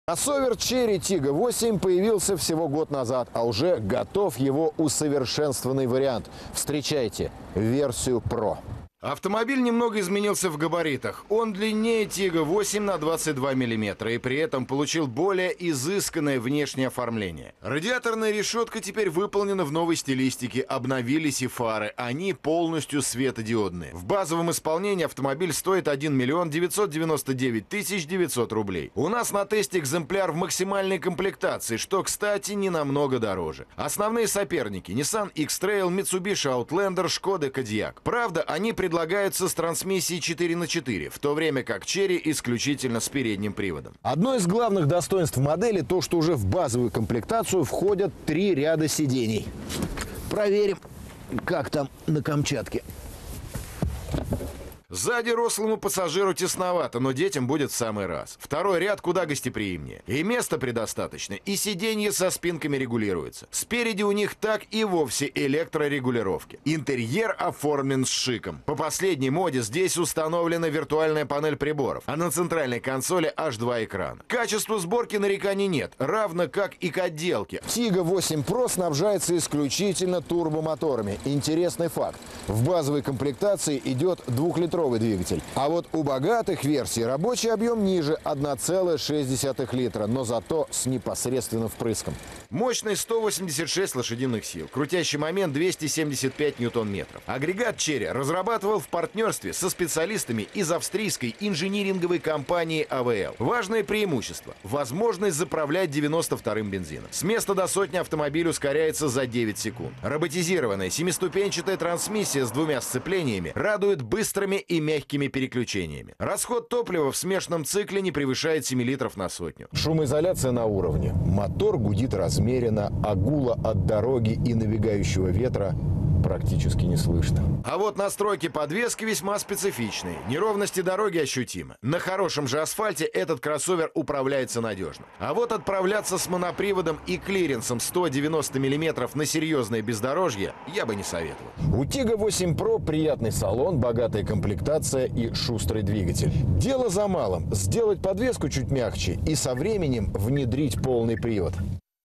Кроссовер Chery Tiggo 8 появился всего год назад, а уже готов его усовершенствованный вариант. Встречайте версию Pro. Автомобиль немного изменился в габаритах. Он длиннее Tiggo 8 на 22 мм и при этом получил более изысканное внешнее оформление. Радиаторная решетка теперь выполнена в новой стилистике, обновились и фары, они полностью светодиодные. В базовом исполнении автомобиль стоит 1 миллион 999 тысяч 900 рублей. У нас на тесте экземпляр в максимальной комплектации, что, кстати, не намного дороже. Основные соперники: Nissan X-Trail, Mitsubishi Outlander, Skoda Kodiaq. Правда, они предлагаются с трансмиссией 4х4, в то время как Chery исключительно с передним приводом. Одно из главных достоинств модели то, что уже в базовую комплектацию входят 3 ряда сидений. Проверим, как там на Камчатке. Сзади рослому пассажиру тесновато, но детям будет в самый раз. Второй ряд куда гостеприимнее. И места предостаточно, и сиденья со спинками регулируются. Спереди у них так и вовсе электрорегулировки. Интерьер оформлен с шиком. По последней моде здесь установлена виртуальная панель приборов, а на центральной консоли аж 2 экрана. К качеству сборки нареканий нет, равно как и к отделке. Tiggo 8 Pro снабжается исключительно турбомоторами. Интересный факт: в базовой комплектации идет 2-литровый двигатель. А вот у богатых версий рабочий объем ниже — 1,6 литра, но зато с непосредственным впрыском. Мощность 186 лошадиных сил, крутящий момент 275 ньютон-метров. Агрегат Chery разрабатывал в партнерстве со специалистами из австрийской инжиниринговой компании AVL. Важное преимущество — возможность заправлять 92-м бензином. С места до сотни автомобиль ускоряется за 9 секунд. Роботизированная 7-ступенчатая трансмиссия с 2 сцеплениями радует быстрыми и мягкими переключениями. Расход топлива в смешанном цикле не превышает 7 литров на сотню. Шумоизоляция на уровне. Мотор гудит размеренно, а гула от дороги и набегающего ветра практически не слышно. А вот настройки подвески весьма специфичные. Неровности дороги ощутимы. На хорошем же асфальте этот кроссовер управляется надежно. А вот отправляться с моноприводом и клиренсом 190 мм на серьезное бездорожье я бы не советовал. У Tiggo 8 Pro приятный салон, богатая комплектация и шустрый двигатель. Дело за малым — сделать подвеску чуть мягче и со временем внедрить полный привод.